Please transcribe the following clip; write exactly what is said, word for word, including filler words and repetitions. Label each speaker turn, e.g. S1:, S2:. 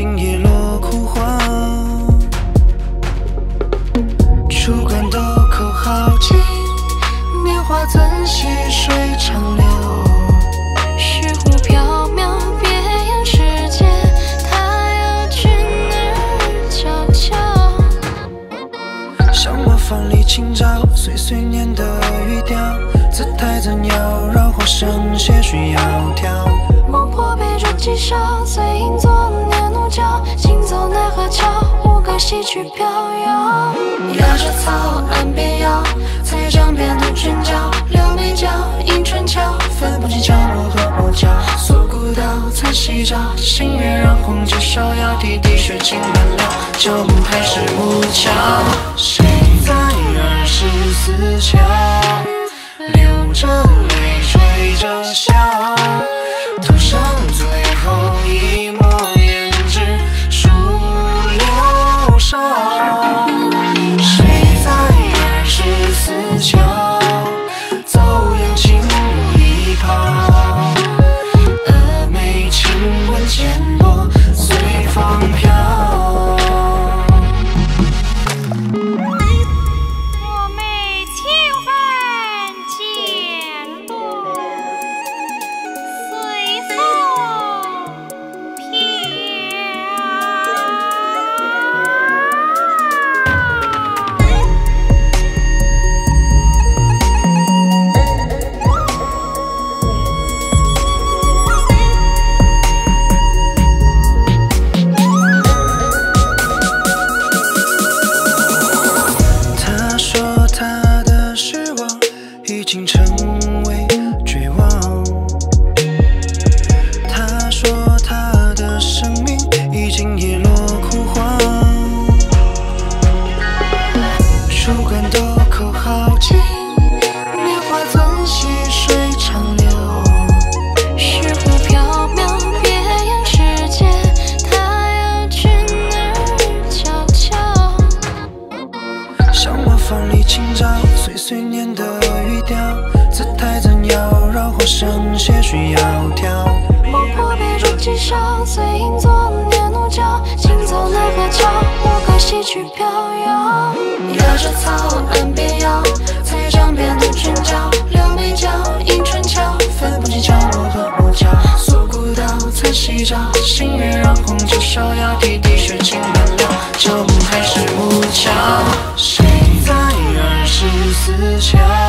S1: 经叶落枯黄。出关渡口好景，年华怎细水长流。
S2: 虚无缥缈，别样世界，他要君儿悄悄。
S1: 像我放里清照，岁岁年的语调，姿态怎妖娆，或声些许窈窕。
S2: 梦破杯中几少，随影作念奴娇，行走奈何桥，无歌西去飘摇。压着草，岸边摇，才将变成裙角，撩眉角，迎春桥，分不清角落和落脚。锁孤岛，残夕照，星月让红酒烧窑，滴滴血浸满了，脚步还是无桥。
S1: 谁在二十四桥，流着泪，吹着笑，涂上最后一抹胭脂，数流韶。谁在二十四桥，走扬轻舞一抛，峨眉轻吻渐落，随风飘。已经成为绝望。他说他的生命已经叶落枯黄。出关渡口好景，年华怎细水长流。
S2: 虚无缥缈，别样世界，他要君儿悄悄。
S1: 像我放里清照，岁岁年的语调，姿态怎妖娆，或声些许窈窕。
S2: 梦破杯中几少，随影作念奴娇，行走奈何桥，无歌西去飘摇。压着草，岸边摇，才将变成裙角，撩眉角，迎春桥，分不清角落和落脚。锁孤岛，残夕照，星月让红酒烧窑，滴滴血浸满了，脚步还是无桥。
S1: 谁在二十四桥？